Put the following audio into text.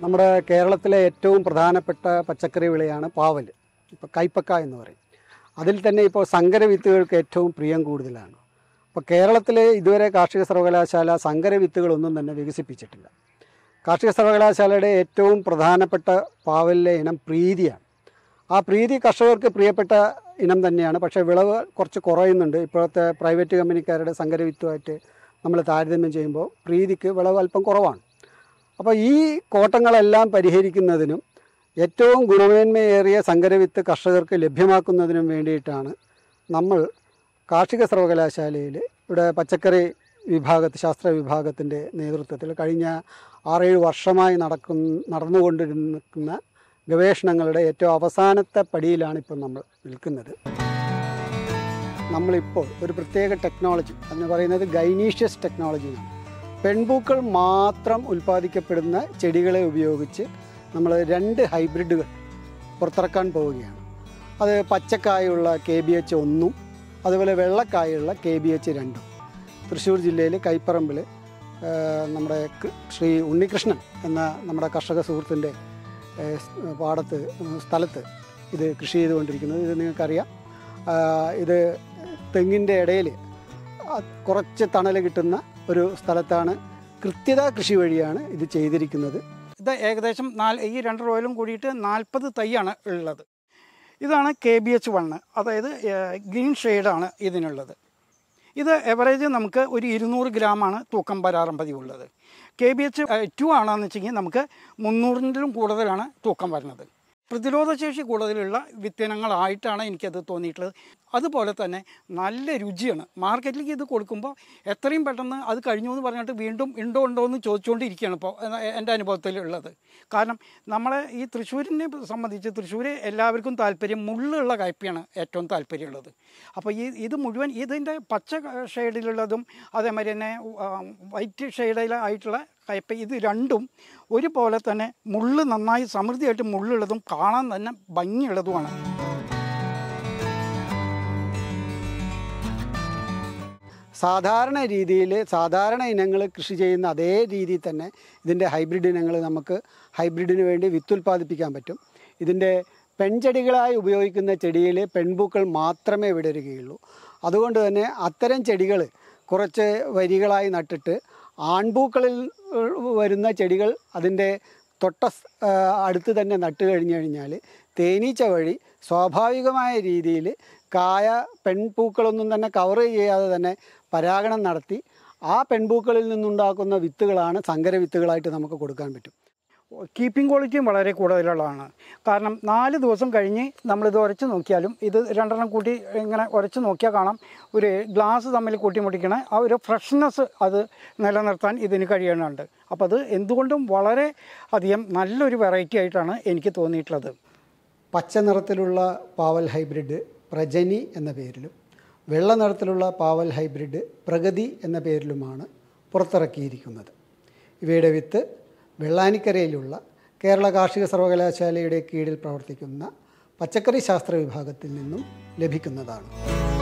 നമ്മുടെ കേരളത്തിലെ ഏറ്റവും പ്രധാനപ്പെട്ട പച്ചക്കറി വിളയാണ് പാവൽ. ഇപ്പോൾ കൈപ്പക്ക എന്ന് പറയും. അതിൽ തന്നെ ഇപ്പോൾ സങ്കര വിത്തുകൾക്ക് ഏറ്റവും പ്രിയം കൂടുതലാണ്. അപ്പോൾ കേരളത്തിൽ ഇതുവരെ കാർഷിക സർവകലാശാല സങ്കര വിത്തുകളൊന്നും തന്നെ വികസിപ്പിച്ചിട്ടില്ല. കാർഷിക സർവകലാശാലയുടെ ഏറ്റവും പ്രധാനപ്പെട്ട പാവലിലെ ഇനം പ്രീതിയാണ്. ആ പ്രീതി കർഷകർക്ക് പ്രിയപ്പെട്ട ഇനം തന്നെയാണ്. പക്ഷേ വിളവ് കുറച്ച് കുറയുന്നുണ്ട്. ഇപ്പോഴത്തെ പ്രൈവറ്റ് കമ്പനിക്കാരുടെ സങ്കര വിത്തുമായിട്ട് നമ്മൾ താരതമ്യം ചെയ്യുമ്പോൾ പ്രീതിക്ക് വിളവ് അല്പം കുറവാണ്. അപ്പോൾ ഈ കോട്ടങ്ങളെല്ലാം പരിഹരിക്കുന്നതിനും ഏറ്റവും ഗുണമേന്മയേറിയ സങ്കരവിത്ത് കർഷകർക്ക് ലഭ്യമാക്കുന്നതിനും വേണ്ടിയിട്ടാണ് നമ്മൾ കാർഷിക സർവകലാശാലയിൽ ഇവിടെ പച്ചക്കറി ശാസ്ത്ര വിഭാഗത്തിൻ്റെ നേതൃത്വത്തിൽ കഴിഞ്ഞ 6-7 വർഷമായി നടന്നുകൊണ്ടിരിക്കുന്ന ഗവേഷണങ്ങളുടെ ഏറ്റവും അവസാനത്തെ പടിയിലാണ് ഇപ്പോൾ നമ്മൾ നിൽക്കുന്നത്. നമ്മളിപ്പോൾ ഒരു പ്രത്യേക ടെക്നോളജി, അതിന് പറയുന്നത് ഗൈനീഷ്യസ് ടെക്നോളജി എന്നാണ്. പെൺപൂക്കൾ മാത്രം ഉൽപ്പാദിക്കപ്പെടുന്ന ചെടികളെ ഉപയോഗിച്ച് നമ്മൾ 2 ഹൈബ്രിഡുകൾ പുറത്തിറക്കാൻ പോവുകയാണ്. അത് പച്ചക്കായുള്ള KBH 1 അതുപോലെ വെള്ളക്കായുള്ള KBH 2. തൃശ്ശൂർ ജില്ലയിൽ കൈപ്പറമ്പിൽ നമ്മുടെ ശ്രീ ഉണ്ണികൃഷ്ണൻ എന്ന നമ്മുടെ കർഷക സുഹൃത്തിൻ്റെ സ്ഥലത്ത് ഇത് കൃഷി ചെയ്തുകൊണ്ടിരിക്കുന്നത്. ഇത് നിങ്ങൾക്കറിയാം. ഇത് തെങ്ങിൻ്റെ ഇടയിൽ കുറച്ച് തണൽ കിട്ടുന്ന ഒരു സ്ഥലത്താണ്. കൃത്യത കൃഷി വഴിയാണ് ഇത് ചെയ്തിരിക്കുന്നത്. ഇത് ഏകദേശം ഈ 2 റോയിലും കൂടിയിട്ട് 40 തൈയാണ് ഉള്ളത്. ഇതാണ് KBH 1, അതായത് ഗ്രീൻ ഷെയ്ഡാണ് ഇതിനുള്ളത്. ഇത് എവറേജ് നമുക്ക് ഒരു 200 ഗ്രാമാണ് തൂക്കം വരാറും പതിവുള്ളത്. KBH 2 ആണെന്ന് വെച്ചെങ്കിൽ നമുക്ക് 300-ലും കൂടുതലാണ് തൂക്കം വരുന്നത്. പ്രതിരോധശേഷി കൂടുതലുള്ള വിത്തിനങ്ങളായിട്ടാണ് എനിക്കത് തോന്നിയിട്ടുള്ളത്. അതുപോലെ തന്നെ നല്ല രുചിയാണ്. മാർക്കറ്റിലേക്ക് ഇത് കൊടുക്കുമ്പോൾ എത്രയും പെട്ടെന്ന് അത് കഴിഞ്ഞു എന്ന് പറഞ്ഞിട്ട് വീണ്ടും ഉണ്ടോ എന്ന് ചോദിച്ചുകൊണ്ടിരിക്കുകയാണ് ഇപ്പോൾ എൻ്റെ അനുഭവത്തിലുള്ളത്. കാരണം നമ്മളെ ഈ തൃശ്ശൂരിനെ സംബന്ധിച്ച് തൃശ്ശൂർ എല്ലാവർക്കും താല്പര്യം മുള്ളുള്ള കയ്പയാണ് ഏറ്റവും താല്പര്യമുള്ളത്. അപ്പോൾ ഇത് മുഴുവൻ ഇതിൻ്റെ പച്ച ഷെയ്ഡിലുള്ളതും അതേമാതിരി തന്നെ വൈറ്റ് ഷെയ്ഡിലായിട്ടുള്ള കയ്പ, ഇത് രണ്ടും ഒരുപോലെ തന്നെ മുള്ള് നന്നായി സമൃദ്ധിയായിട്ട് മുള്ളുള്ളതും കാണാൻ തന്നെ ഭംഗിയുള്ളതുമാണ്. സാധാരണ രീതിയിൽ സാധാരണ ഇനങ്ങൾ കൃഷി ചെയ്യുന്ന അതേ രീതിയിൽ തന്നെ ഇതിൻ്റെ ഹൈബ്രിഡ് ഇനങ്ങൾ നമുക്ക് ഹൈബ്രിഡിന് വേണ്ടി വിത്തുൽപ്പാദിപ്പിക്കാൻ പറ്റും. ഇതിൻ്റെ പെൺചെടികളായി ഉപയോഗിക്കുന്ന ചെടിയിൽ പെൺപൂക്കൾ മാത്രമേ വിടരുകയുള്ളൂ. അതുകൊണ്ട് തന്നെ അത്തരം ചെടികൾ കുറച്ച് വരികളായി നട്ടിട്ട് ആൺപൂക്കളിൽ വരുന്ന ചെടികൾ അതിൻ്റെ അടുത്ത് തന്നെ നട്ട് കഴിഞ്ഞാൽ തേനീച്ച വഴി സ്വാഭാവികമായ രീതിയിൽ പെൺപൂക്കളൊന്നും തന്നെ കവർ ചെയ്യാതെ തന്നെ പരാഗണം നടത്തി ആ പെൺപൂക്കളിൽ നിന്നുണ്ടാക്കുന്ന വിത്തുകളാണ് സങ്കര വിത്തുകളായിട്ട് നമുക്ക് കൊടുക്കാൻ പറ്റും. കീപ്പിംഗ് ക്വാളിറ്റിയും വളരെ കൂടുതലുള്ളതാണ്. കാരണം 4 ദിവസം കഴിഞ്ഞ് നമ്മളിത് ഉരച്ച് നോക്കിയാലും ഇത് 2 കൂട്ടി ഇങ്ങനെ ഉരച്ച് നോക്കിയാൽ കാണാം ഒരു ഗ്ലാസ് തമ്മിൽ കൂട്ടിമുട്ടിക്കണ ആ ഒരു ഫ്രഷ്നെസ് അത് നിലനിർത്താൻ ഇതിന് കഴിയുന്നുണ്ട്. അപ്പോൾ അത് എന്തുകൊണ്ടും വളരെ അധികം നല്ലൊരു വെറൈറ്റി ആയിട്ടാണ് എനിക്ക് തോന്നിയിട്ടുള്ളത്. പച്ച നിറത്തിലുള്ള പാവൽ ഹൈബ്രിഡ് പ്രജനി എന്ന പേരിലും വെള്ള നിറത്തിലുള്ള പാവൽ ഹൈബ്രിഡ് പ്രഗതി എന്ന പേരിലുമാണ് പുറത്തിറക്കിയിരിക്കുന്നത്. ഇവയുടെ വിത്ത് വെള്ളാനിക്കരയിലുള്ള കേരള കാർഷിക സർവകലാശാലയുടെ കീഴിൽ പ്രവർത്തിക്കുന്ന പച്ചക്കറി ശാസ്ത്ര വിഭാഗത്തിൽ നിന്നും ലഭിക്കുന്നതാണ്.